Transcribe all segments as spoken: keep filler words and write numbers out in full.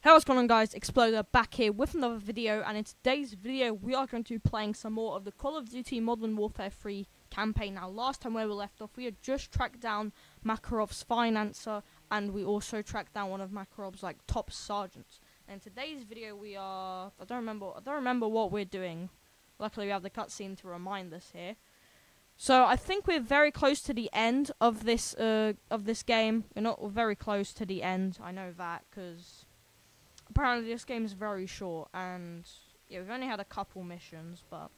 Hey, what's going on, guys? Exploder back here with another video, and in today's video we are going to be playing some more of the Call of Duty Modern Warfare three campaign. Now, last time where we left off, we had just tracked down Makarov's financer, and we also tracked down one of Makarov's like top sergeants. And in today's video we are I don't remember I don't remember what we're doing. Luckily we have the cutscene to remind us here. So I think we're very close to the end of this uh of this game. We're not very close to the end. I know that because apparently this game is very short, and yeah, we've only had a couple missions, but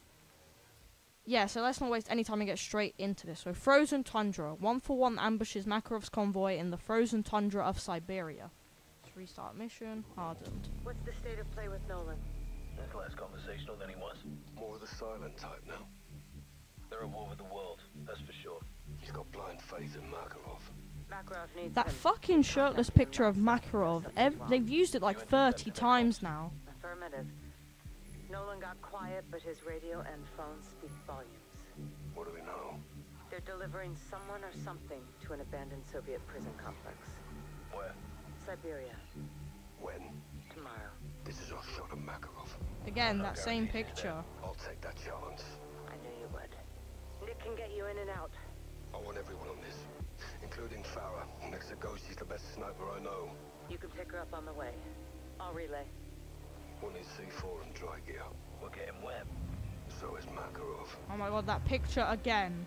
yeah, so let's not waste any time and get straight into this. So Frozen Tundra. One for one ambushes Makarov's convoy in the frozen tundra of Siberia. Let's restart mission. Hardened. What's the state of play with Nolan? He's less conversational than he was. More of the silent type now. They're at war with the world, that's for sure. He's got blind faith in Makarov. Makarov needs That him. fucking shirtless picture of Makarov, ev they've used it like thirty times now. Affirmative. Nolan got quiet, but his radio and phone speak volumes. What do we know? They're delivering someone or something to an abandoned Soviet prison complex. Where? Siberia. When? Tomorrow. This is our shot at Makarov. Again, that same picture. I'll take that chance. I knew you would. Nick can get you in and out. I want everyone on this, including Farah. Next to Ghost, she's the best sniper I know. You can pick her up on the way. I'll relay. One is C four and dry gear. We're getting wet. So is Makarov. Oh my god, that picture again.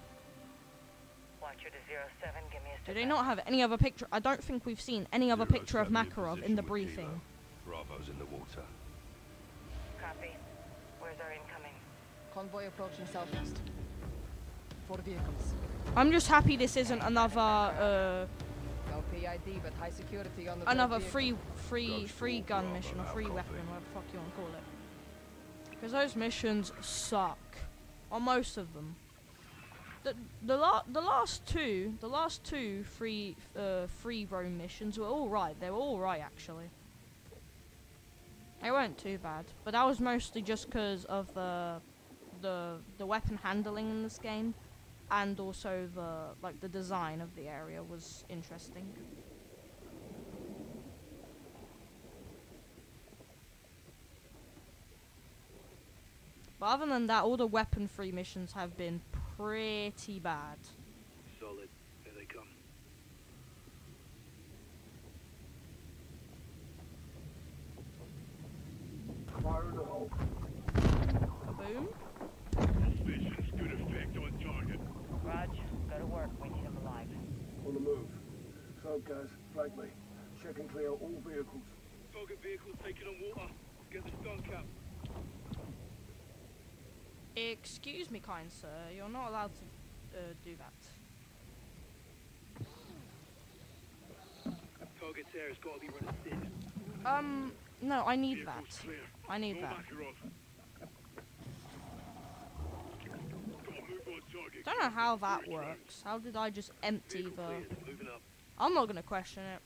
Watcher to zero seven, give me a Do they not have any other picture? I don't think we've seen any other picture of Makarov in the briefing. Bravo's in the water. Copy. Where's our incoming? Convoy approaching southwest. Four vehicles. I'm just happy this isn't another uh No P I D, but high security on the another vehicle. free free free gun mission or free weapon, whatever the fuck you want to call it. Because those missions suck. Or most of them. The the la the last two the last two free uh free roam missions were all right. They were all right actually. They weren't too bad, but that was mostly just because of the the the weapon handling in this game, and also the like the design of the area was interesting. But other than that, all the weapon-free missions have been pretty bad. Solid. Here they come. Fire in the hole. Boom. Mission's good effect on target. Raj, go to work. We need him alive. On the move. So, guys, flag me. Check and clear all vehicles. Target vehicles taken on water. Get the stun cap. Excuse me, kind sir, you're not allowed to uh, do that. Target's air has got to be running thin. Um, no, I need that. Vehicles clear. I need Go that. Makarov. Got a move on target. Don't know how that works. How did I just empty Vehicle the... cleared. Moving up. I'm not gonna question it.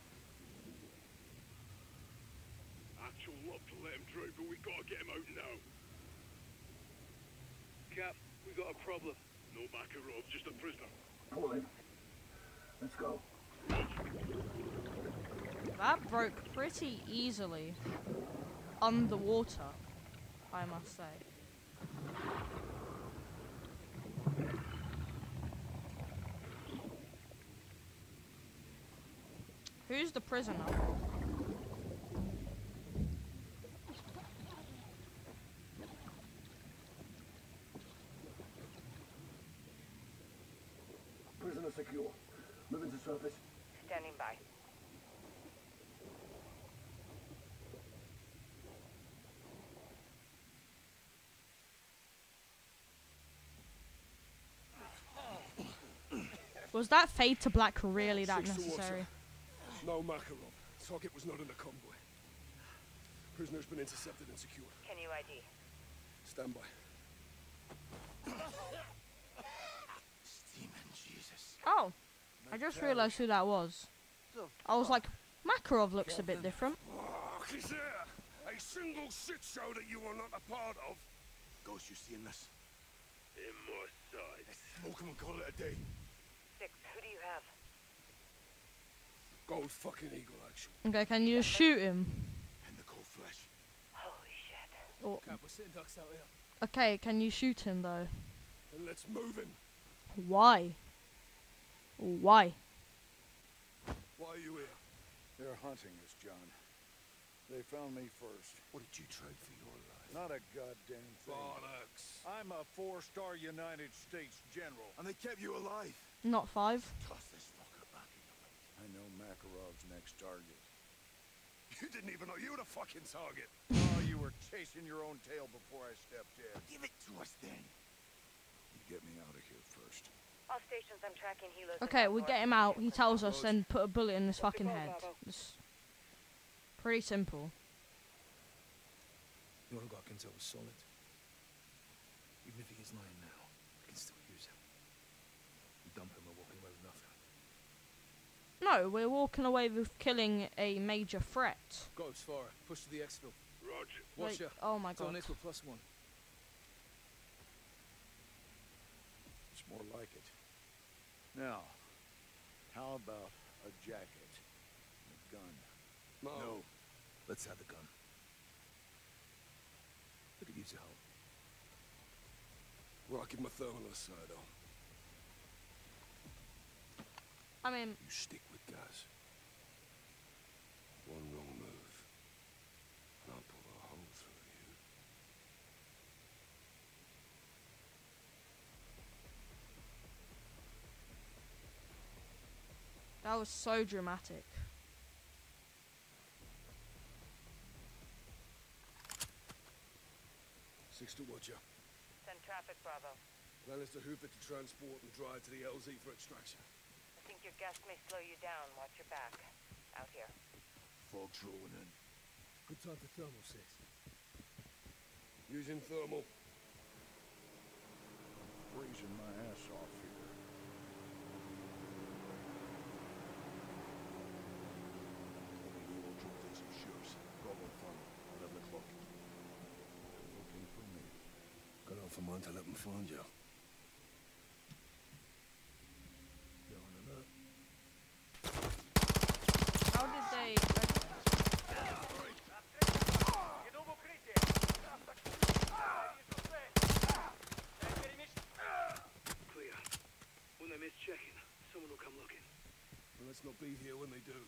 Actual love to let him through, but we gotta get him out now. Cap, we got a problem. No Makarov, just a prisoner. Pull in. Let's go. That broke pretty easily. Underwater, I must say. Who's the prisoner? Prisoner secure. Moving to surface. Standing by. Was that fade to black really that necessary? No Makarov. Target was not in the convoy. Prisoner's been intercepted and secured. Can you I D? Stand by. Oh, I just realised who that was. I was like, Makarov looks a bit different. Fuck is there? A single shit show that you are not a part of. Ghost, you seeing this? In my sight. Smoke him and call it a day. Six, who do you have? Gold fucking eagle action. Okay, can you just shoot him? Oh, Cap, we're sitting ducks out here. okay, can you shoot him though? Then let's move him. Why? Why? Why are you here? They're hunting us, John. They found me first. What did you trade for your life? Not a goddamn thing. Bollocks. I'm a four-star United States general. And they kept you alive? Not five. Toss this fucker back in the lake. I know Makarov's next target. You didn't even know you were the fucking target. Oh, you were chasing your own tail before I stepped in. Give it to us then. You get me out of here first. All stations, I'm tracking helos. Okay, we get him out. He tells us, then put a bullet in his fucking head. It's pretty simple. The Orgok intel was solid. Even if he is lying now, we can still use him. We dump him, we're walking away with nothing. No, we're walking away with killing a major threat. Ghost, far. Push to the exfil. Roger. Watch Like, out. oh my It's on god. it for plus one. It's more like it. Now, how about a jacket? A gun? No. No. Let's have the gun. We could use your help. Well, I'll give my thermal aside, though. I mean, You stick with Gaz. One wrong move, and I'll pull a hole through you. that was so dramatic. Six to Watcher. Send traffic, Bravo. Plan is to hoof it to transport and drive to the L Z for extraction. I think your guest may slow you down. Watch your back. Out here. Fog's rolling in. Good time for thermal, six. Using thermal. Freezing my ass off here. Four droppers and shoes. Bravo final. eleven o'clock. Looking for me. Got off a mine to let them find you. They're on alert. How did they... Clear. When they miss checking, someone will come looking. Well, let's not be here when they do.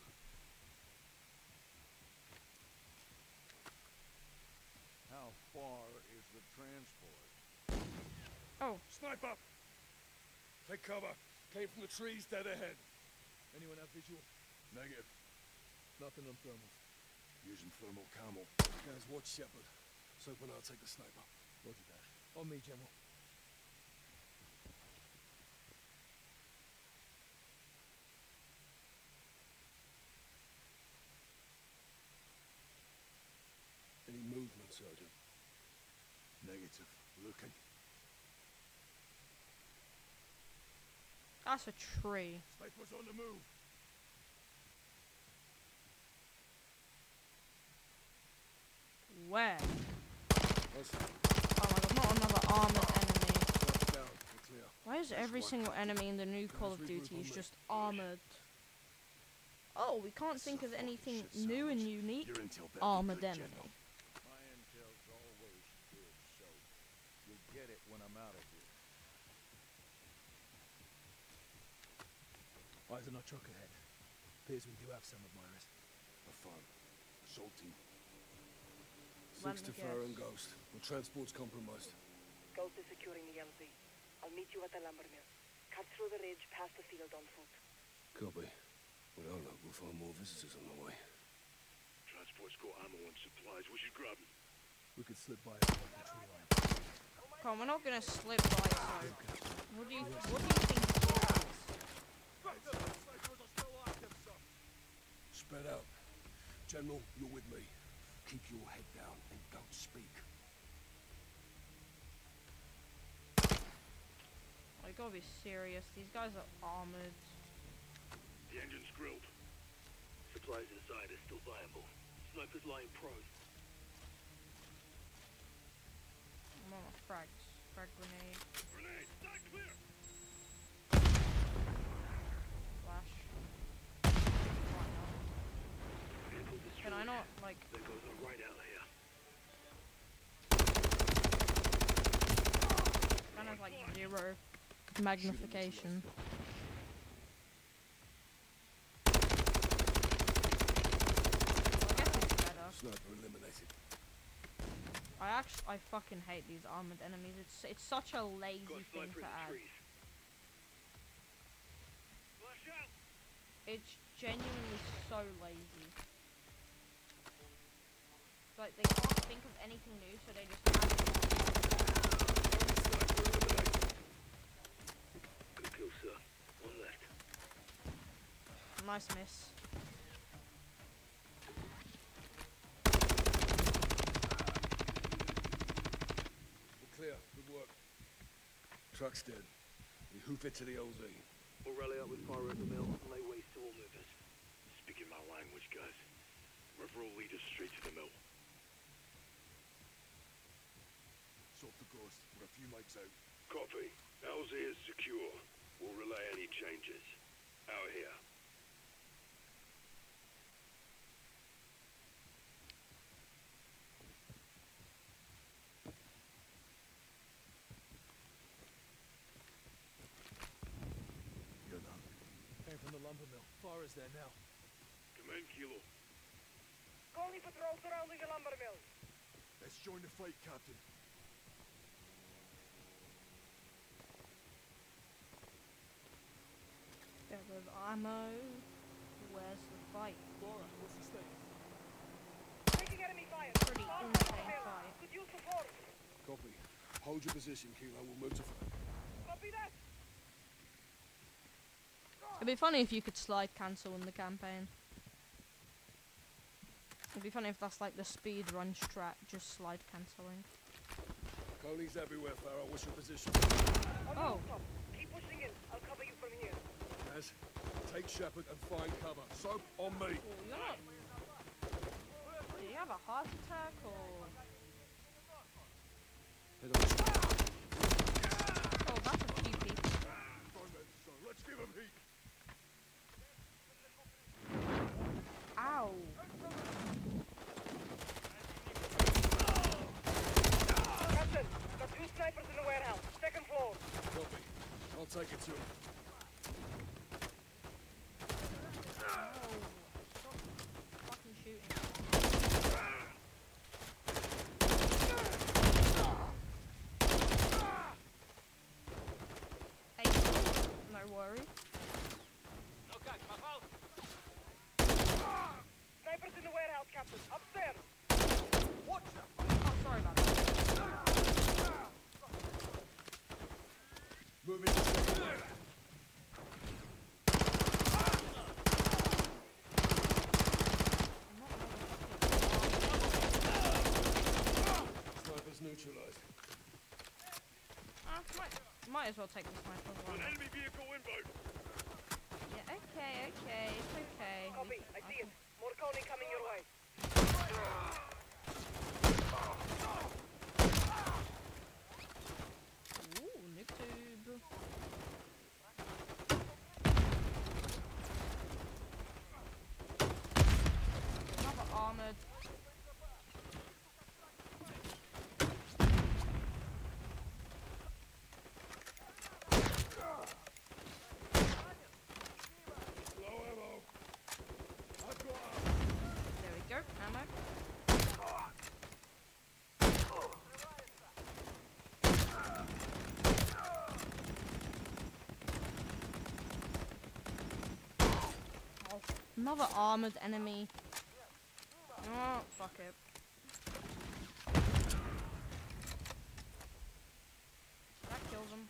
How far is the transport? Oh, Sniper! Take cover. Came from the trees dead ahead. Anyone have visual? Negative. Nothing on thermals. Using thermal camel. Guys, watch Shepard. Soap and I'll take the sniper. Roger that. On me, General. Any movement, Sergeant? Negative. Looking. that's a tree. Sniper's on the move. Where? Listen. Oh my god, not another armored enemy. Sniper down. We're clear. Why is every single enemy in the new Call of Duty is just armored? Oh, we can't think of anything new and unique. Your intel better be Armored good, enemy. General. My intel's always good, so you'll get it when I'm out of here. Eyes on our truck ahead. Appears we do have some admirers. Have fun. Assault team. Let Six me to Farah and guess. Ghost. The transport's compromised. Ghost is securing the L Z. I'll meet you at the lumber mill. Cut through the ridge, past the field on foot. Copy. With our luck, we'll find more visitors on the way. Transport's got ammo and supplies. We should grab them. We could slip by a tree line. Come on, we're not gonna slip by Soap. What do you, what do you think it is? Spread out. General, you're with me. Keep your head down and don't speak. Oh, you gotta be serious. These guys are armored. The engine's grilled. Supplies inside are still viable. Snipers lying prone. I'm on my frags. Frag grenade. Grenade! Not clear! Flash. Why not? Vehicle Can I destroyed. not, like... There goes a right out of here. zero magnification. I guess it's better. Sniper eliminated. I actually, I fucking hate these armored enemies. It's it's such a lazy Got a thing sniper to in the add. trees. Flash out! It's genuinely so lazy. Like they can't think of anything new, so they just add it. Good kill, sir. One left. Nice miss. We're clear. Good work. Truck's dead. We hoof it to the L Z. We'll rally up with fire at the mill and lay waste to all movers. Speaking my language, guys. River will lead us straight to the mill. Sort the ghost. We're a few mics out. Copy. L Z is secure. We'll relay any changes. Out here. You're done. Came from the lumber mill. Far is there now. Command Kilo. Colony patrol surrounding the lumber mill. Let's join the fight, Captain. Bit of ammo. Where's the fight? Laura, what's the status? Taking enemy fire. Pretty Far from insane the mill. fight. Could use support. Copy. Hold your position, Kilo. We'll move to front. Copy that. It'd be funny if you could slide cancel in the campaign. It'd be funny if that's like the speed run strat, just slide cancelling. Coley's everywhere, Farrell. What's your position? On the Oh. rooftop. Keep pushing in. I'll cover you from here. Naz, take Shepard and find cover. Soap on me. Oh, you're not. Do you have a heart attack or? Head on. Oh, that's a few people. Fine, man. So let's give him heat. Ow. Captain, got two snipers in the warehouse. Second floor. Copy. I'll take it to him. Stop fucking shooting. Hey, no worry. Snipers in the warehouse, Captain. Upstairs. Oh, sorry about that. Moving to second left. Sniper's neutralized. Uh, might, might as well take this sniper An one. enemy vehicle inbound. Yeah, okay, okay, it's okay. Copy. We- I see can- it. More Coney coming your way. Ooh, nuke tube. Another armored. Low ammo. I've got ammo. There we go, ammo. Oh, another armored enemy. Oh, fuck it. That kills him.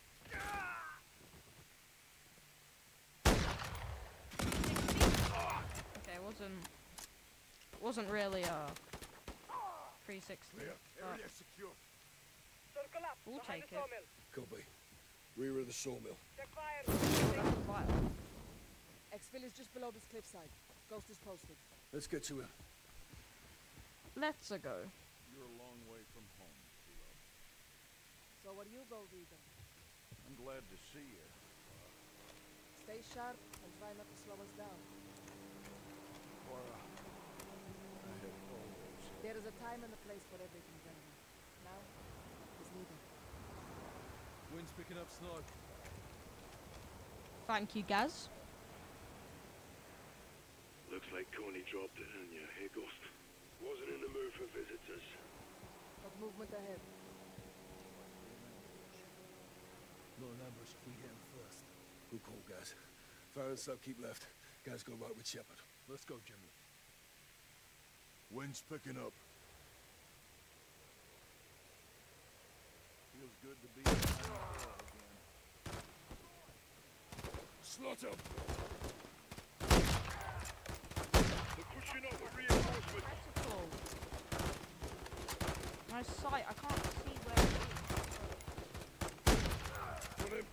Okay, wasn't wasn't really a three sixty. Clear. but Area secure. Circle up. We'll behind take the it. sawmill. Copy. Rear of the sawmill. Check fire. that's vital. Exfil is just below this cliffside. Ghost is posted. Let's get to him. Let's a go. You're a long way from home, Kilo. So what do you, Gold Eagle? I'm glad to see you. Stay sharp and try not to slow us down. Cora, I have always... There is a time and a place for everything, gentlemen. Now is neither. Wind's picking up snow. Thank you, Gaz. Looks like Coney dropped it in you, hey Ghost? Wasn't in the mood for visitors. Got movement ahead. Not an ambush if we hit him first. Good call, guys. Farron and Sub keep left. Guys go right with Shepard. Let's go, General. Wind's picking up. Feels good to be behind the wall again. Slaughter! They're pushing up with reinforcements. Critical. My sight, I can't see where it is. Got him.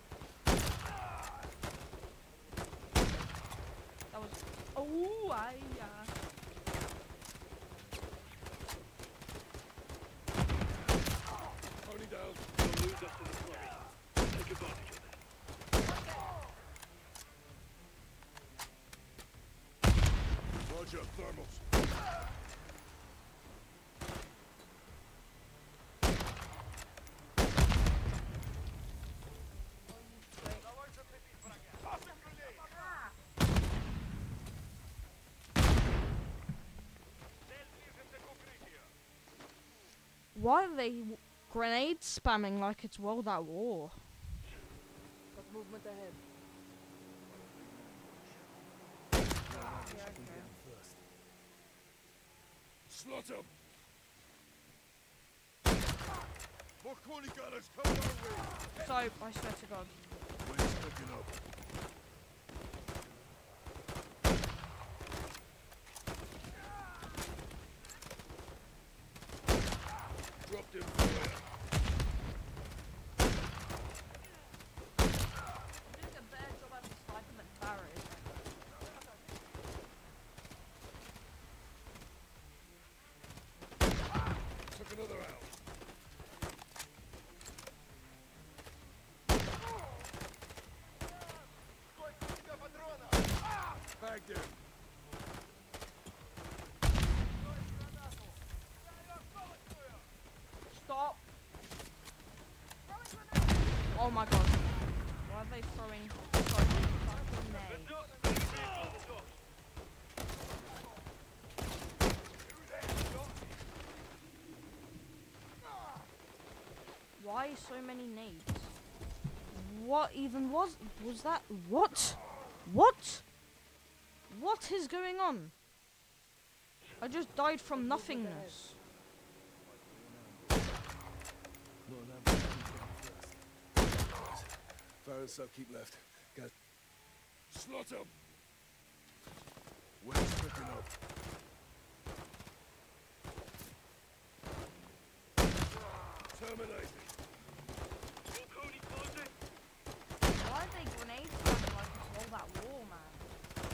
That was. Oh, I. Uh, Coney down. They'll lose us to the flurry. Take advantage of it. Roger, thermals. why are they w- grenade spamming like it's World at War? Got movement ahead. Slaughter! More Corny gunners coming our way! So, I swear to God. Wind's picking up. Dropped him for you. Doing a better job at the sniping than Farah is. Took another out. Bagged him. Stop! Oh my God. Why are they throwing so many fucking nades? Why so many nades? What even was was that? What? What? What is going on? I just died from nothingness. Not an ambush if we hit him first. Farron and Sub keep left. Guys. Slaughter! Wind's picking up. Terminated. Why are they grenades spamming like it's all that war, man?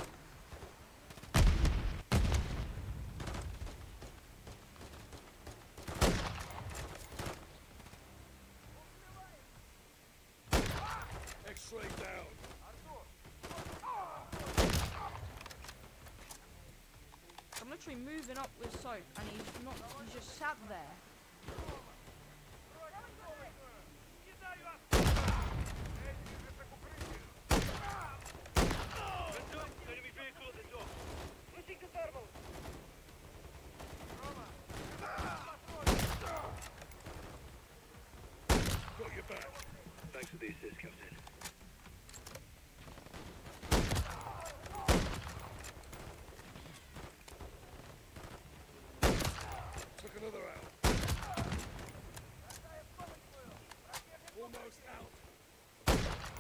X-ray down. I'm literally moving up with Soap and he's not, he's just sat there. Switching to thermal. Got your back. Thanks for the assist, Captain. Took another out. Almost out.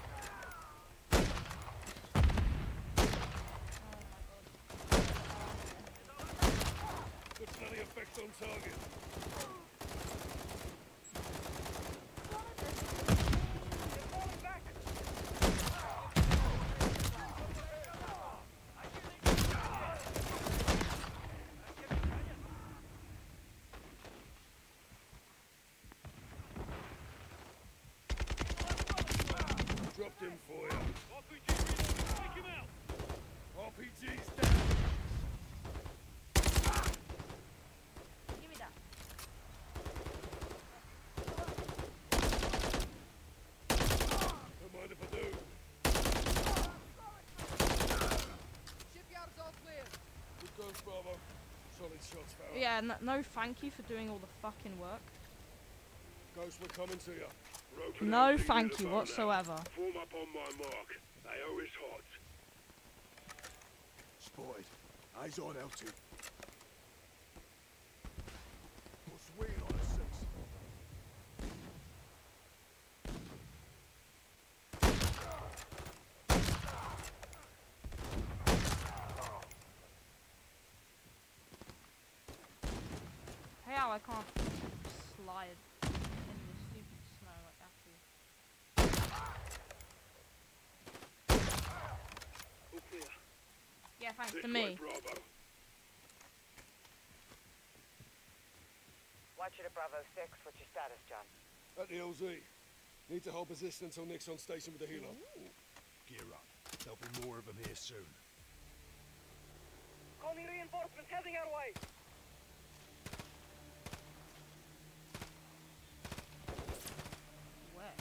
Got bloody effect on target. Dropped him for you. R P G, take him out! R P G's down. Give me that. shots, fella. Yeah, no, no thank you for doing all the fucking work. Ghost, we're coming to you. Rope No and thank the you bow now. whatsoever. Form up on my mark. They owe us hot. Spotted. Eyes on L two. What's waiting on a six? Hey, how I can't slide in this stupid snow like that. All clear. Yeah, thanks This to way, me. Bravo. Watcher to Bravo six. What's your status, John? At the L Z. Need to hold position until Nick's on station with the helo. Gear up. There'll be more of them here soon. Calling reinforcements heading our way. Where?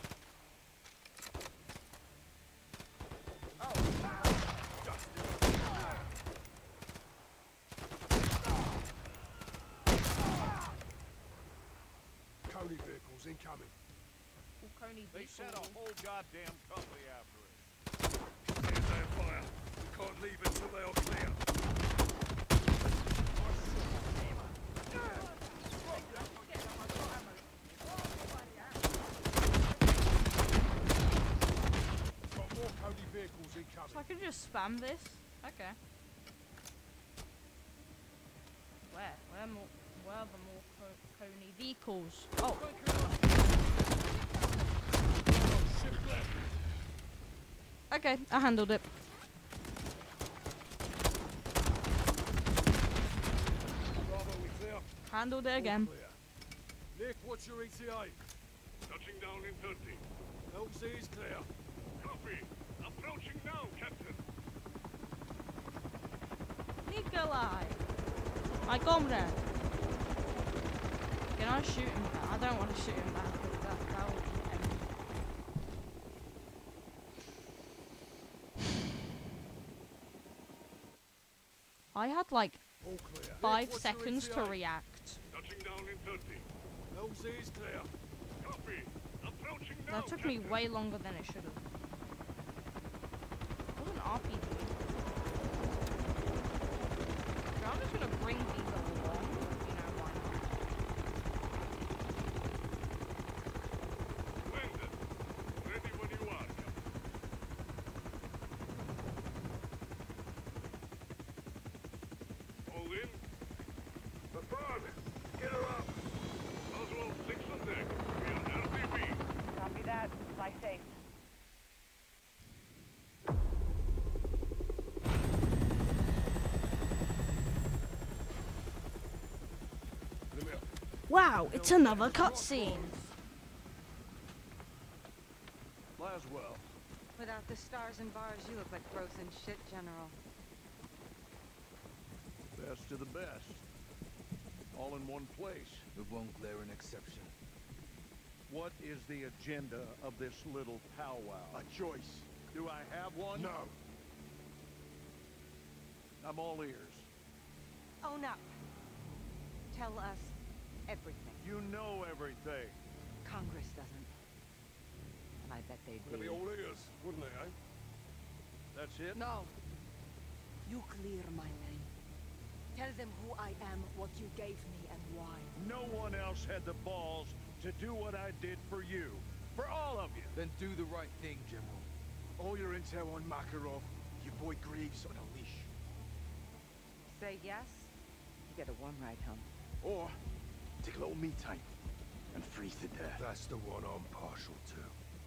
Coney vehicles incoming. Coney They sent a whole goddamn company after it. Hands on fire. We can't leave until they are clear. Got more Cody vehicles incoming. So I could just spam this? Okay. Where? Where more? Where are the more co Coney vehicles? Oh. Okay, I handled it. Bravo, we clear. Handled it again. All clear. Nick, what's your E T A? Touching down in thirty. L Z is clear. Copy. Approaching now, Captain. Nikolai! My comrade! Can I shoot him back? I don't want to shoot him back. That, that would be empty. I had like All clear. five Nick, what's your seconds E T to A? react. Touching down in thirty. L Z is clear. Copy. Approaching now, That took me Captain. way longer than it should have. It was an R P G. So I'm just gonna bring these along. You know why not? Landed. Ready when you are, Captain. All in. Affirm. Get her up. Oswald, six on deck. We are R T B. Copy that. Fly safe. Let me up. Wow, it's another cutscene. Laswell. Without the stars and bars, you look like frozen shit, General. Best of the best. All in one place. It won't glare an exception. What is the agenda of this little powwow? A choice. Do I have one? No. I'm all ears. Own up. Tell us everything. You know everything. Congress doesn't. And I bet they'd They'd be. be all ears, wouldn't they, eh? That's it? No. You clear my name. Tell them who I am, what you gave me, and why. No one else had the balls to do what I did for you. For all of you. Then do the right thing, General. All your intel on Makarov, your boy Greaves on a leash. Say yes, you get a one ride home. Or take a little me time and freeze to death. That's the one I'm partial to.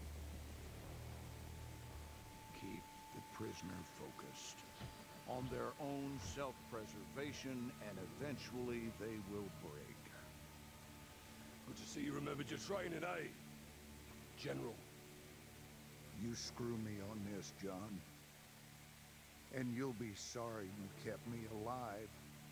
Keep the prisoner focused on their own self-preservation, and eventually they will break. Good to see you remembered your training, eh? General. You screw me on this, John, and you'll be sorry you kept me alive.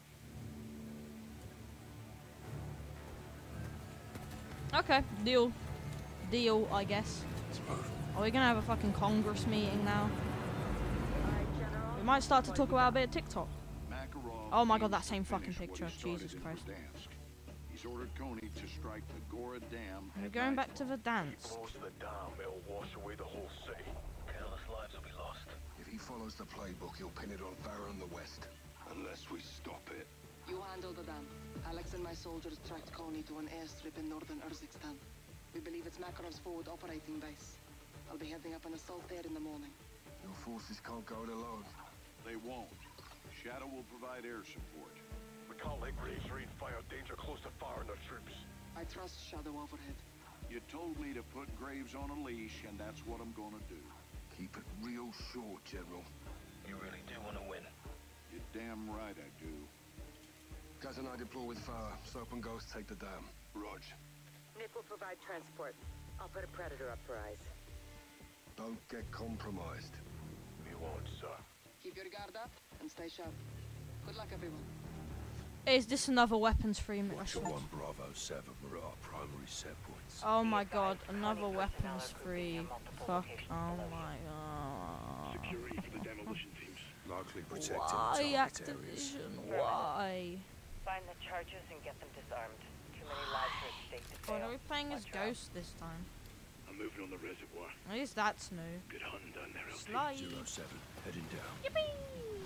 Okay, deal. Deal, I guess. Are we gonna have a fucking Congress meeting now? We might start to talk about a bit of TikTok. Makarov Oh my god, that aims same to fucking finish what picture. he started Jesus in Christ. Verdansk. He's ordered Coney to strike the Gora Dam. We're at going back nightfall. to the dance. Blows the dam, it'll wash away the whole city. Countless lives will be lost. If he follows the playbook, he'll pin it on Farah in the west. Unless we stop it. You handle the dam. Alex and my soldiers tracked Coney to an airstrip in northern Urzikstan. We believe it's Makarov's forward operating base. I'll be heading up an assault there in the morning. Your forces can't go it alone. They won't. Shadow will provide air support. We can't let Graves rain fire danger close to Farah and their troops. I trust Shadow overhead. You told me to put Graves on a leash, and that's what I'm gonna do. Keep it real short, General. You really do want to win. You're damn right I do. Gaz and I deploy with Farah. Soap and Ghost take the dam. Rog. Nick will provide transport. I'll put a Predator up for eyes. Don't get compromised. We won't, sir. Keep your guard up and stay sharp. Good luck, everyone. Is this another weapons-free Watcher mission? one Bravo seven were our primary set points. Oh my god, another weapons-free. Fuck. Oh my god. Security for the demolition teams. Likely protecting Why target areas. Activision? Why? Find the charges and get them disarmed. Too many lives are at stake to God, fail. are we playing as Watch out. Ghost this time? I'm moving on the reservoir. At least that's new. Good hunting down there, L T. Slide. Zero seven, heading down. Yippee!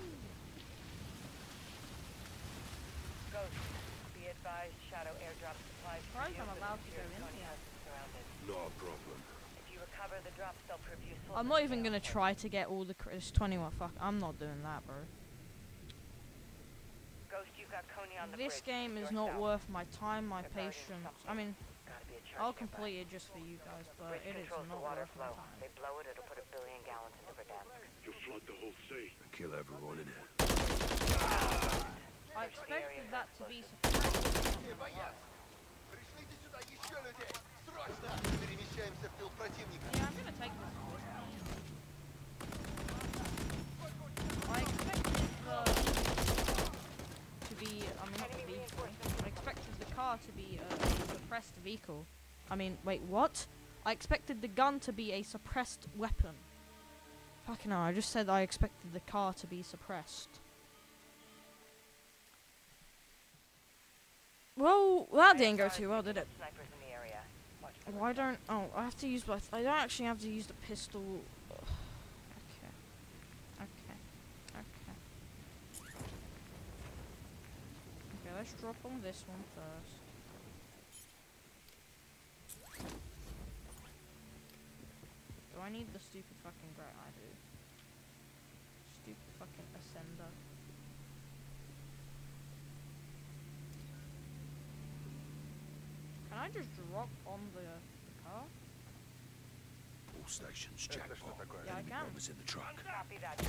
Ghost, be advised, Shadow airdrop supplies. Surprised for you, I'm but allowed it to go appears in Coney here. has them surrounded. Not a problem. If you recover the drops, they'll prove useful. I'm to not the even sale. gonna try to get all the. Cr it's twenty-one. Fuck. I'm not doing that, bro. Ghost, you got Coney on the This bridge. game is You're not south. worth my time, my They're guarding patience. something. I mean, Gotta be a church I'll nearby. complete it just for you guys, but Bridge it is controls the not water worth my flow. time. They blow it, it'll put a billion gallons into Verdansk. You'll flood the whole city. And kill everyone in it. I expected that to be surprising. Yeah, I'm gonna take this. I expected the to be. I mean, not the vehicle. I expected the car to be a suppressed vehicle. I mean, wait, what? I expected the gun to be a suppressed weapon. Fucking hell! I just said I expected the car to be suppressed. Well, that didn't go too well, did it? Snipers in the area. Watch the Why don't? Oh, I have to use my. I don't actually have to use the pistol. Ugh. Okay. Okay. Okay. Okay, let's drop on this one first. Do I need the stupid fucking great? I do. Stupid fucking ascender. Can I just drop on the, the car? All stations, jackpot. Yeah, I Enemy can. bombers in the truck. Copy that.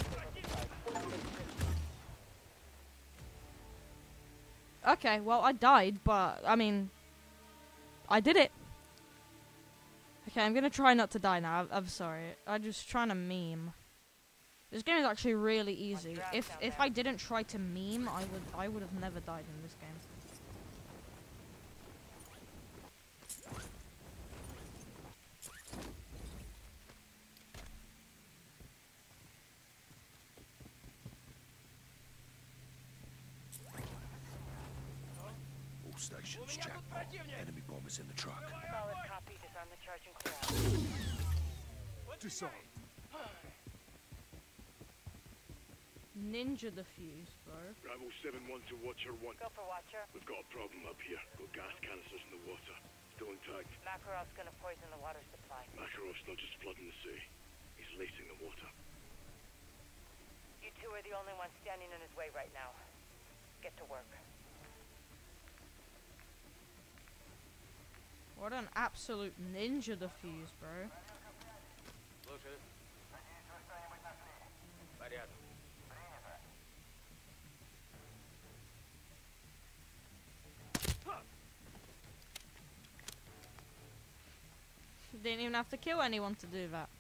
Okay, well, I died, but, I mean, I did it. Okay, I'm gonna try not to die now. I'm, I'm sorry. I'm just trying to meme. This game is actually really easy. If if I didn't try to meme, I would I would have never died in this game. All stations, jackpot. Enemy bombers in the truck. Solid copy. Disarm the charge and clear out. Disarm. Ninja defuse, bro. Bravo seven one to Watcher one. Go for Watcher. We've got a problem up here. Got gas canisters in the water. Still intact. Makarov's gonna poison the water supply. Makarov's not just flooding the city. He's lacing the water. You two are the only ones standing in his way right now. Get to work. What an absolute ninja defuse, bro. Didn't even have to kill anyone to do that.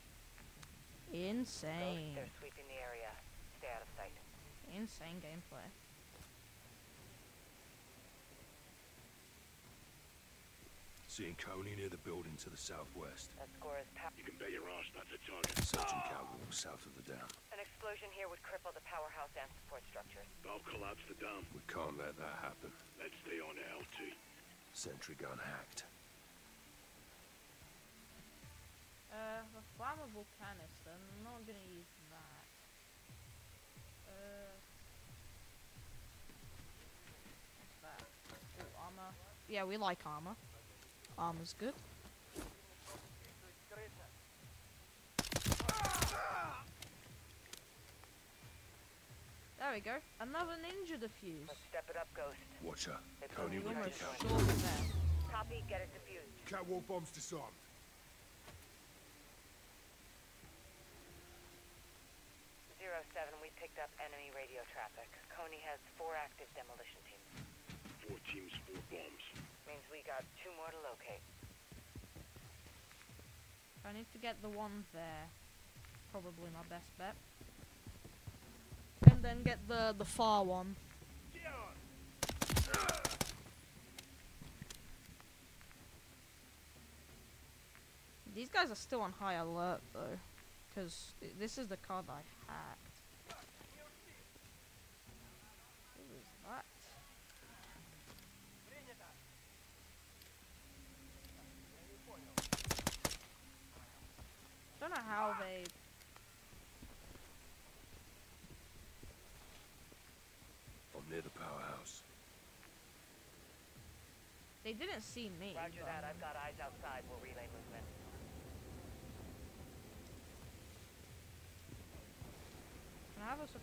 Insane. Ghost, they're sweeping the area. Stay out of sight. Insane gameplay. Seeing Coney near the building to the southwest. That score is pa- You can bet your ass that's a target. Searching catwalk south of the dam. An explosion here would cripple the powerhouse and support structures. They'll collapse the dam. We can't let that happen. Let's stay on L T. Sentry gun hacked. Uh, the flammable canister. I'm not gonna use that. Uh, what's that? Oh, armor. Yeah, we like armor. Armor's good. There we go. Another ninja defuse. Let's step it up, Ghost. Watch her. They Coney put with me the Almost right count. sure we're there. Copy, get it defused. Catwalk bombs disarmed. Zero seven, we picked up enemy radio traffic. Coney has four active demolition teams. Four teams, four bombs. Means we got two more to locate. I need to get the one there. Probably my best bet. And then get the the far one. These guys are still on high alert though, because this is the card I hacked. Who is that? Don't know how they. I'm near the powerhouse. They didn't see me. Roger but- that, I've got eyes outside. We'll relay movement. Can I have a sup-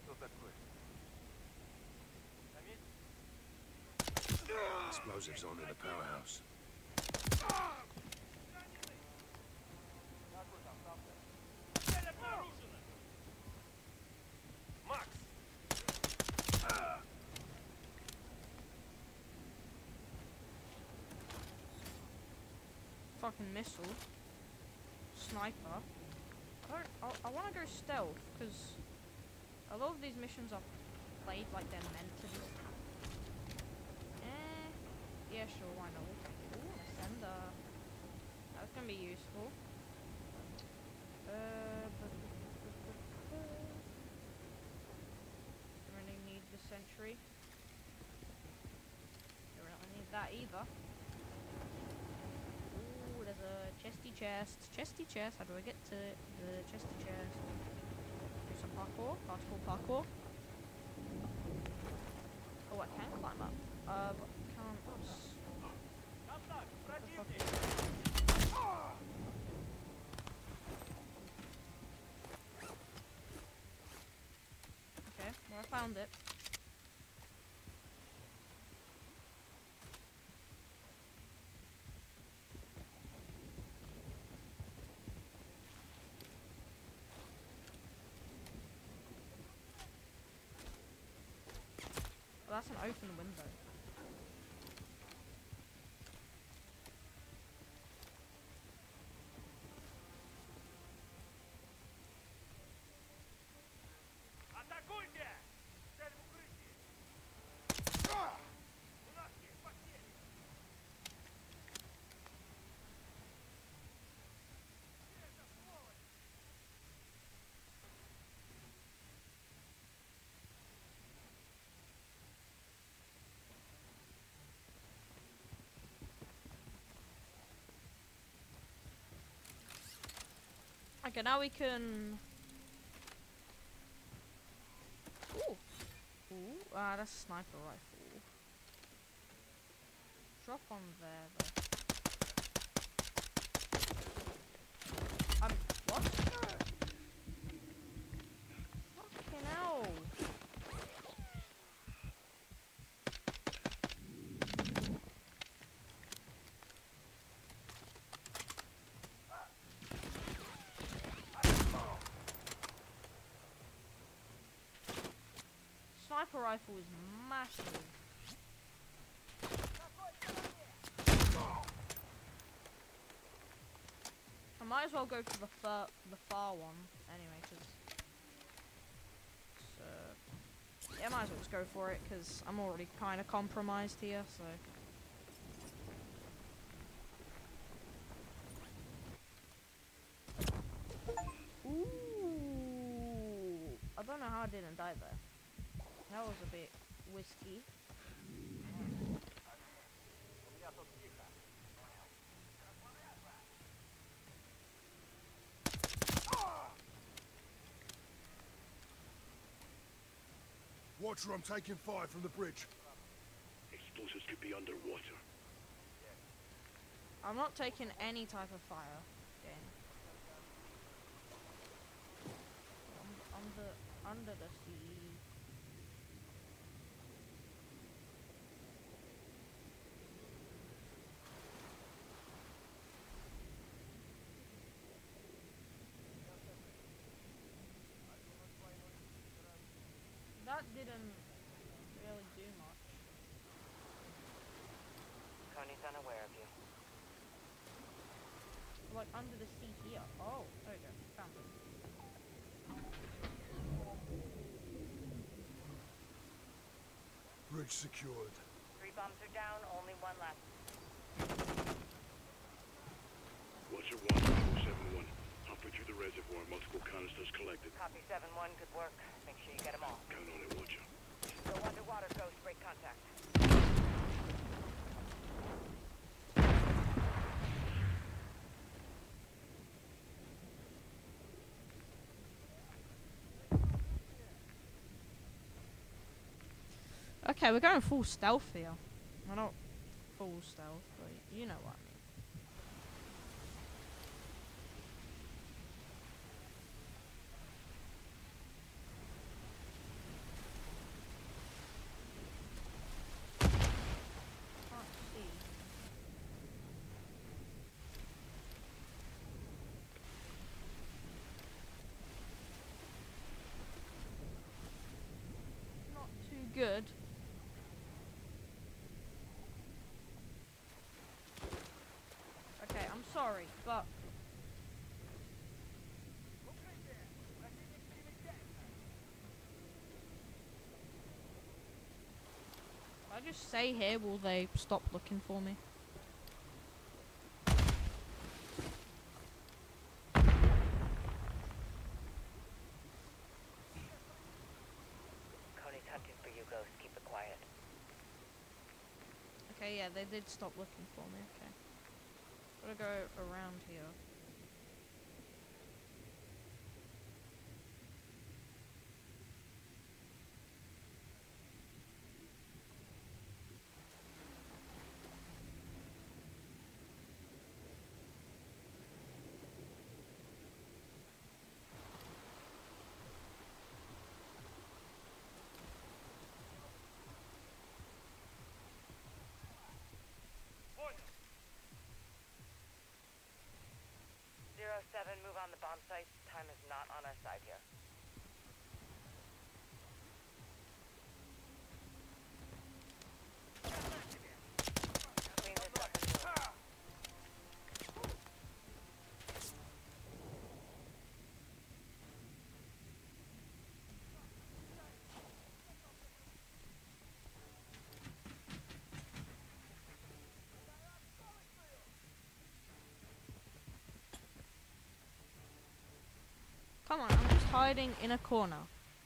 Explosives on in the powerhouse. fucking missile? Sniper? I don't. I, I want to go stealth because a lot of these missions are played like they're meant to be. Eh. Yeah, sure. Why not? We'll take it. Ooh, an ascender. That's gonna be useful. Uh. But, don't really need the sentry. Don't really need that either. Ooh, there's a chesty chest. Chesty chest. How do I get to the chesty chest? Do some parkour. Parkour, parkour. Oh, I can climb up. Uh, but can't. What the fuck is that? Okay, well, I found it. Well, that's an open window. Okay, now we can. Ooh, ooh, ah, that's a sniper rifle. Drop on there, though. Um, what? Fucking hell! Sniper rifle is massive. I might as well go for the far, the far one anyway, because uh, yeah, I might as well just go for it because I'm already kind of compromised here. So I didn't die there. That was a bit risky. Watcher, I'm taking fire from the bridge. Explosives could be underwater. I'm not taking any type of fire. Game. I'm under under the sea. That didn't really do much. Coney's unaware of you. Like under the sea here. Oh, there we go. Found it. Bridge secured. Three bombs are down, only one left. Watcher one, two seven one. Halfway through the reservoir, multiple canisters collected. Copy seven one, good work. Make sure you get them all. Count on it, Watcher. Go underwater, Ghost. Break contact. Okay, we're going full stealth here. Well, not full stealth, but you know what I mean. Can't see. Not too good. Okay, I'm sorry, but if I just stay here, will they stop looking for me? Coney's hunting for you, Ghost. Keep it quiet. Okay, yeah, they did stop looking for me, okay. Gotta go around here. Zero seven, move on the bomb site. Time is not on our side here. Clean this up and move. Come on, I'm just hiding in a corner.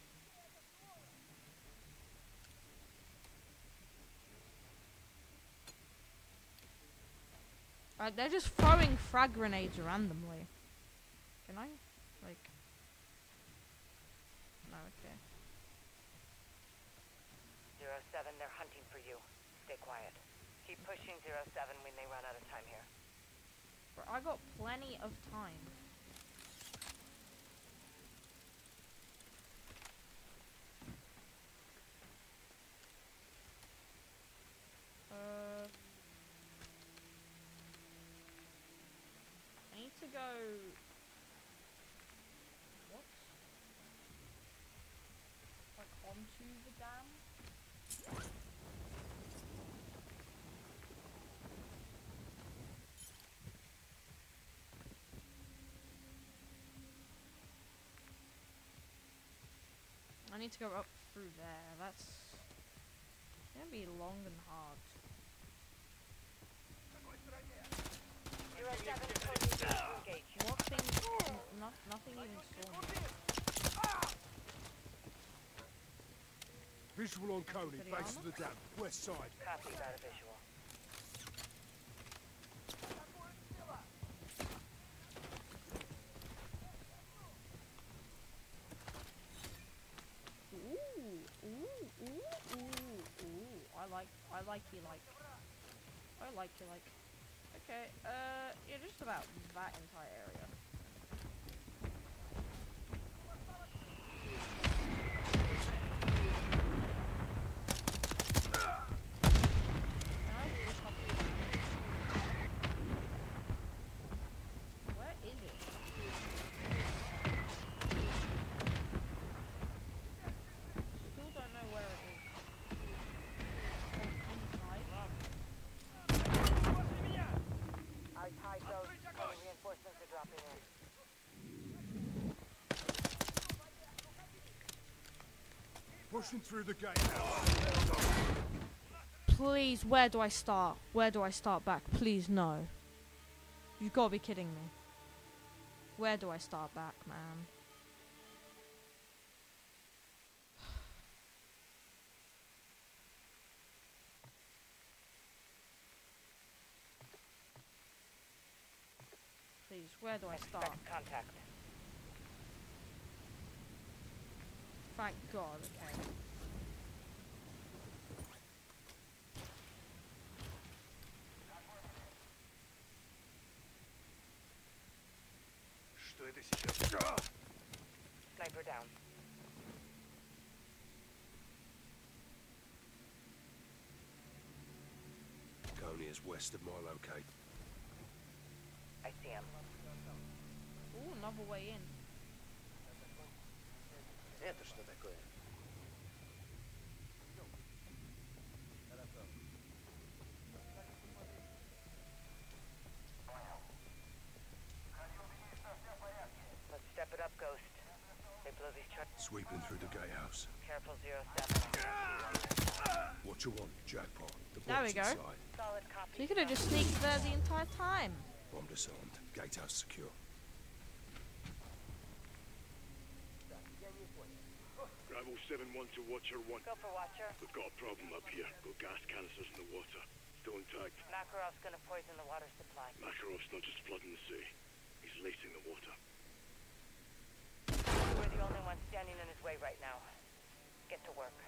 Uh, they're just throwing frag grenades randomly. Can I? Like... No, okay. Zero seven, they're hunting for you. Stay quiet. Keep pushing zero seven. We may run out of time here. Bro, I got plenty of time. Uh, I need to go. What? Like onto the dam? I need to go up through there. That's gonna be long and hard. Zero seven, Cody, engage. What thing? No, nothing even saw me. on Coney, Pretty base of the dam, west side. Copy, got a visual. Ooh, ooh, ooh, ooh, ooh. I like, I like you like. I like you like. Okay, uh, yeah, just about that entire area. Where is it? Still don't know where it is. Our tide goes. Any reinforcements are dropping in. Pushing through the gatehouse. Please, where do I start? Where do I start back? Please, no. You gotta be kidding me. Where do I start back, man? Please, where do I start? Expect contact. Thank God, okay. Что это сейчас? Sniper down. Coney is west of my locate. I see him. Ooh, another way in. Это что такое? Let's step it up, Ghost. They blow these trucks. Sweeping through the gatehouse. Careful, zero seven. What you want, jackpot? The There we bomb's go. inside. Solid copy. So you could have just sneaked there the entire time. Bomb disarmed. Gatehouse secure. Bravo seven one to Watcher one. Go for Watcher. We've got a problem up here. Got gas canisters in the water. Still intact. Makarov's gonna poison the water supply. Makarov's not just flooding the sea. He's lacing the water. We're the only ones standing in his way right now. Get to work.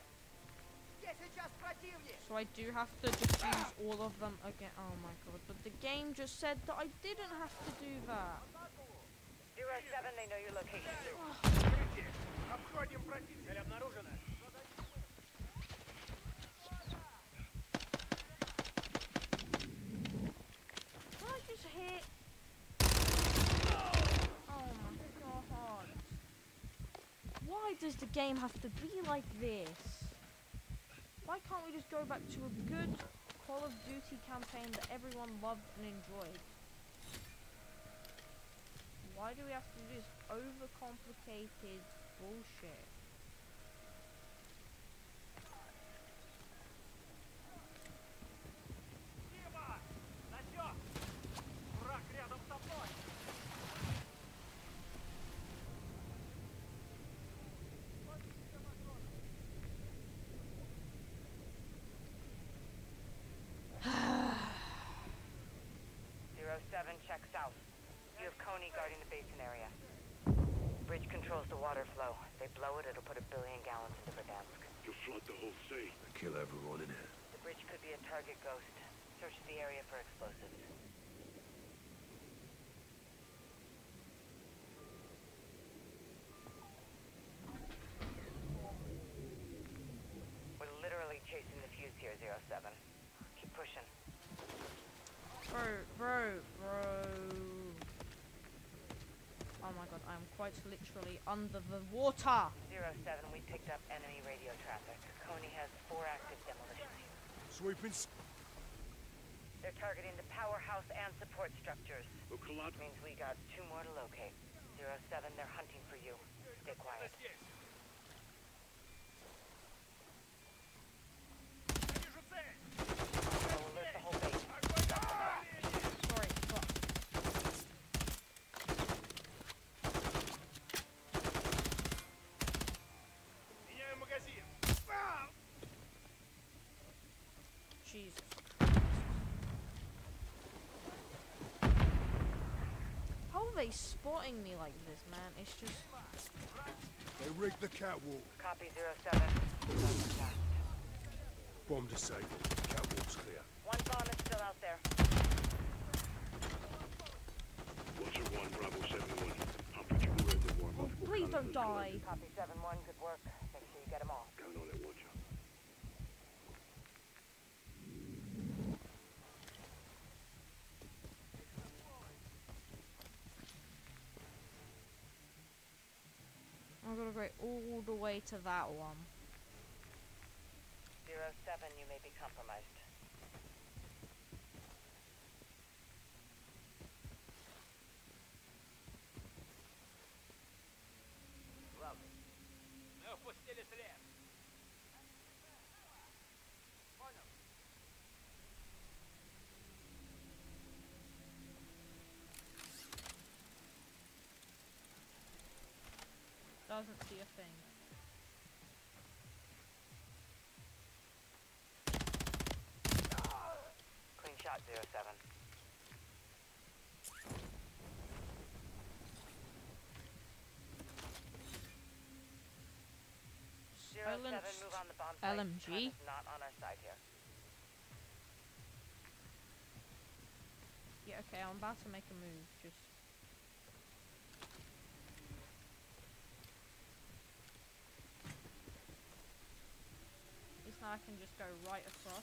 So I do have to just use all of them again. Oh my God, but the game just said that I didn't have to do that. Zero seven, they know your location. Обходим противника. Цель обнаружена. Can I just hit? Oh my God. Why does the game have to be like this? Why can't we just go back to a good Call of Duty campaign that everyone loved and enjoyed? Why do we have to do this overcomplicated bullshit? Насёк! Враг рядом со мной! Zero seven, check south. You have Coney guarding the basin area. Bridge controls the water flow. They blow it, it'll put a billion gallons into Verdansk. You'll flood the whole sea. Kill everyone in here. The bridge could be a target, Ghost. Search the area for explosives. We're literally chasing the fuse here, zero seven. Keep pushing. Bro, bro, bro. Oh my God, I'm quite literally under the water. Zero seven, we picked up enemy radio traffic. Coney has four active demolitions. Sweeping. s- They're targeting the powerhouse and support structures. We'll collapse. Means we got two more to locate. Zero seven, they're hunting for you. Stay quiet. Вижу цель! I'll alert the whole base. Sorry, but Меняю магазин. А! Jesus. How are they spotting me like this, man? It's just... They rigged the catwalk. Copy zero seven. Fast. Bomb disabled. Catwalk's clear. One bomb is still out there. Watcher one, Bravo seven one. I'll put you away the war. Oh, please don't die. Copy seven one. Good work. Make sure you get them all. Count on it, Watcher. I'm gonna go all the way to that one. Zero seven, you may be compromised. Doesn't see a thing. Clean shot, zero seven. Zero seven, move on the bomb site. L M G. Time is not on our side here. Yeah, okay, I'm about to make a move. Just. Now I can just go right across.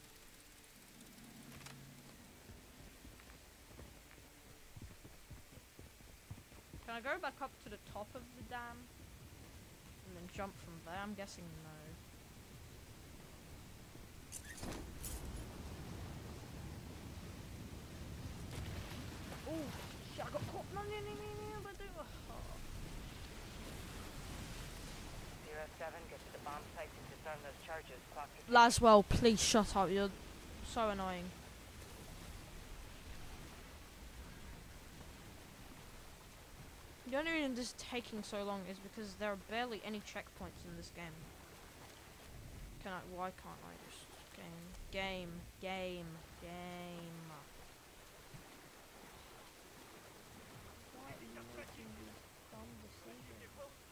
Can I go back up to the top of the dam? And then jump from there? I'm guessing no. Oh, shit, I got caught. No, no, no, no, no, but do. Oh. Zero seven, get to the bomb site to disarm those charges. Clock to Laswell, please shut up. You're so annoying. The only reason this is taking so long is because there are barely any checkpoints in this game. Can I? Why can't I just game, game, game, game? Why are you making these dumb decisions?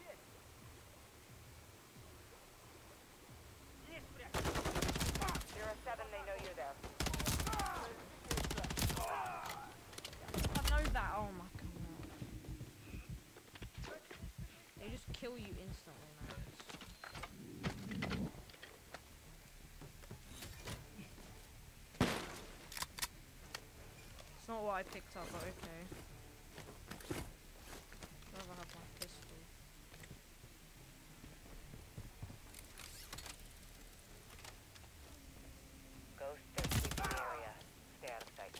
zero seven, they know you're there. I know that. Oh my god. They just kill you instantly, man. It's not what I picked up, but okay. I'd rather have my pistol. Ghost, they're sweeping the area. Stay out of sight.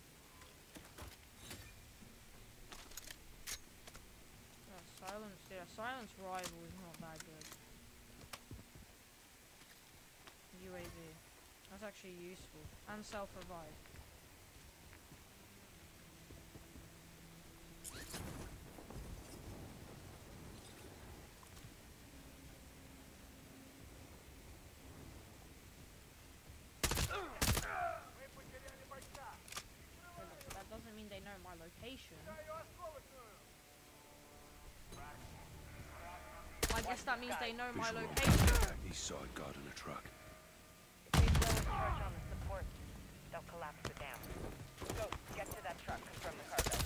Yeah, silence. Yeah, silence rival is not that good. U A V. That's actually useful. And self-revive. That doesn't mean they know my location. I guess that means they know my location. East side guard in a truck. If they blow a charge on the support, they'll collapse the dam. Go, get to that truck, confirm the cargo.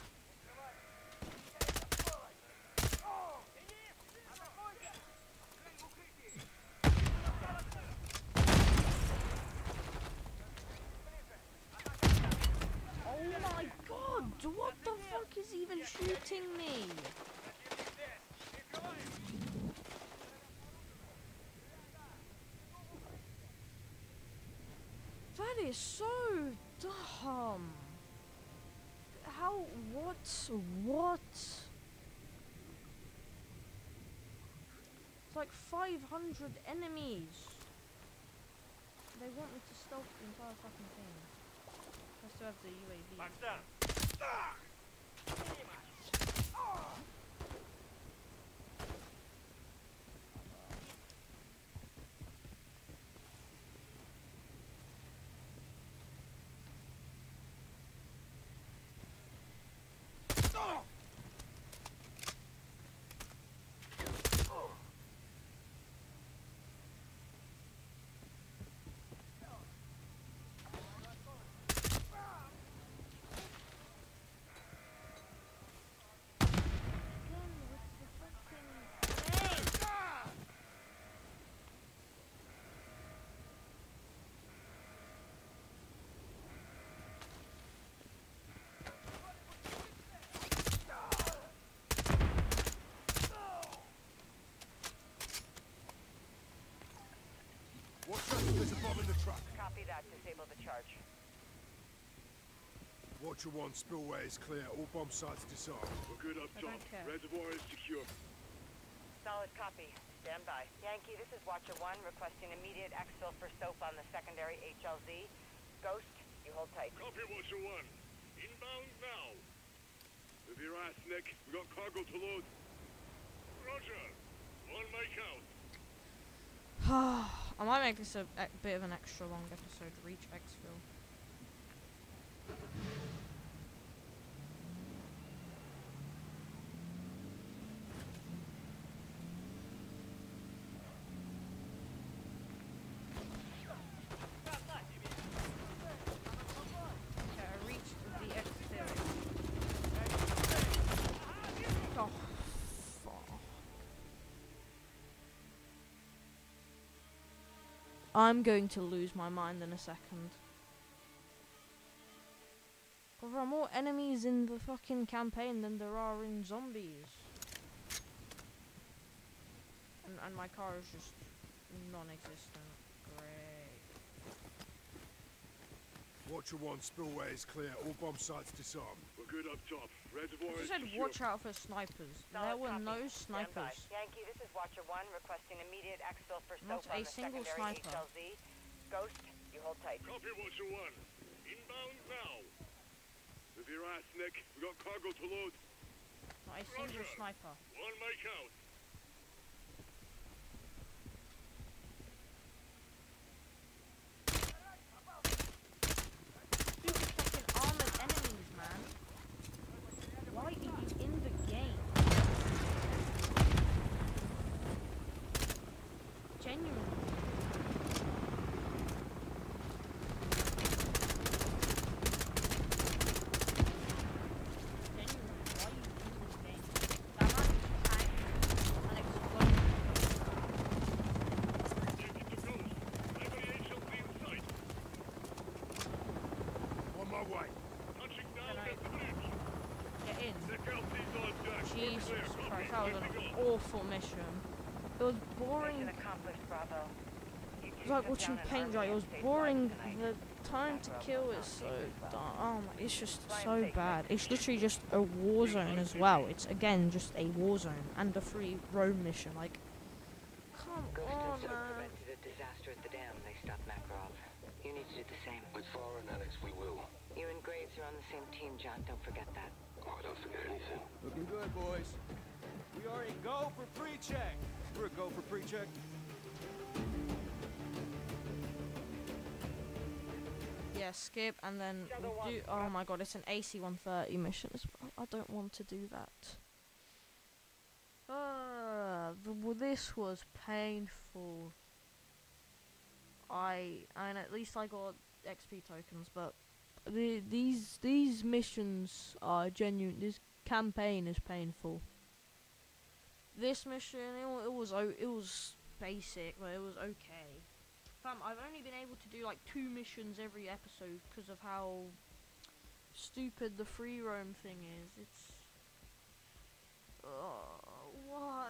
Oh my god, what the fuck is even shooting me? That is so dumb. How, what, what? It's like five hundred enemies. They want me to stealth the entire fucking thing. I still have the U A V. charge. Watcher one, spillway is clear. All bomb sites disarmed. We're good up I top. don't care. Reservoir is secure. Solid copy. Stand by. Yankee, this is Watcher one, requesting immediate exfil for soap on the secondary H L Z. Ghost, you hold tight. Copy, Watcher one. Inbound now. With your ass, Nick. We got cargo to load. Roger. On my count. I might make this a, a bit of an extra long episode. Reach exfil. Okay, I reached the exfil. Oh, fuck. I'm going to lose my mind in a second. There are more enemies in the fucking campaign than there are in zombies. And, and my car is just non-existent. Great. Watcher one, spillway is clear. All bomb sites disarmed. We're good up top. Reservoir You is said secure. watch out for snipers. Solid There were copy. no Stand by. snipers. Yankee, this is Watcher one, requesting immediate exfil for Not soap a on the single secondary sniper. H L Z. Ghost, you hold tight. Copy, Watcher one. Inbound now. With your ass, Nick. We got cargo to load. Not a single Roger. sniper. On my count. Stupid fucking armored enemies, man. Why are you in the game? Genuinely. On my way. Touching down Can I- at the bridge. Get in. Nick L T's on deck. We're Jesus clear. Christ, Copy. that was Good to an go. awful mission. It was boring. Mission accomplished, Bravo. You It two was like took watching down an paint army dry. It and was saved boring. lives tonight. The time to kill is so dumb. Oh my, it's just so bad. It's literally just a war zone as well. It's again just a war zone and a free roam mission. Like, come Ghost on, and Soap man. prevented a disaster at the dam. They stopped Makarov. You need to do the same. With Farah and Alex, we will. You and Graves are on the same team, John. Don't forget that. Oh, I don't forget anything. Looking good, boys. We are a go for pre-check. We're a go for pre-check. Yeah, skip and then we'll do. Oh my god, it's an A C one thirty mission as well. I don't want to do that. Uh, the, well, this was painful. I and at least I got X P tokens, but the these these missions are genuine. This campaign is painful. This mission, it, wa- it was o it was basic, but it was okay. Fam, I've only been able to do like two missions every episode because of how stupid the free roam thing is. It's uh, why?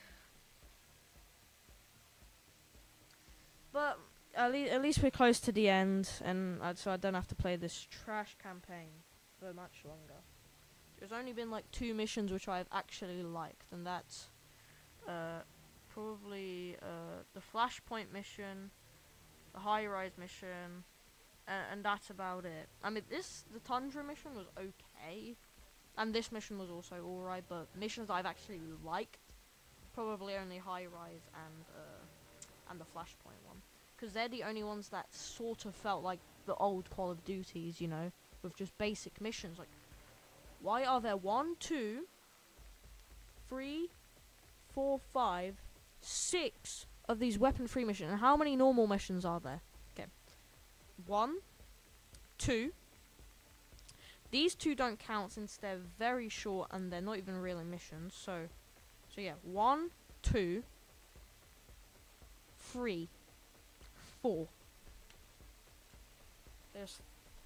But at, le at least we're close to the end, and uh, so I don't have to play this trash campaign for much longer. There's only been like two missions which I've actually liked, and that's uh, probably uh, the Flashpoint mission, the High Rise mission, and, and that's about it. I mean, this the Tundra mission was okay, and this mission was also alright. But missions I've actually liked, probably only High Rise and uh, and the Flashpoint one, because they're the only ones that sort of felt like the old Call of Duties, you know, with just basic missions. Like, why are there one, two, three, four, five, six of these weapon-free missions? And how many normal missions are there? Okay, one, two. These two don't count since they're very short and they're not even really missions. So, so yeah, one, two, three, four. There's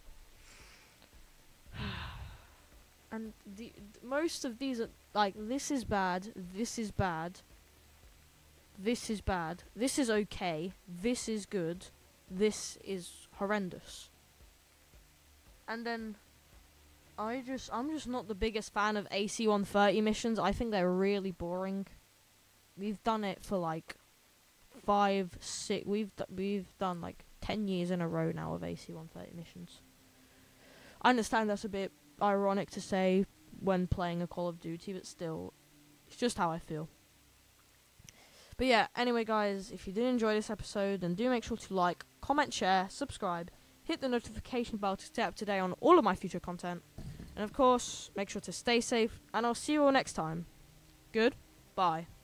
and the, the most of these are like, this is bad, this is bad, this is bad, this is okay, this is good, this is horrendous. And then I just I'm just not the biggest fan of A C one thirty missions. I think they're really boring. We've done it for like five, six. We've d we've done like ten years in a row now of A C one thirty missions. I understand that's a bit ironic to say when playing a Call of Duty, but still, it's just how I feel. But yeah, anyway, guys, if you did enjoy this episode, then do make sure to like, comment, share, subscribe, hit the notification bell to stay up to date on all of my future content, and of course, make sure to stay safe. And I'll see you all next time. Goodbye.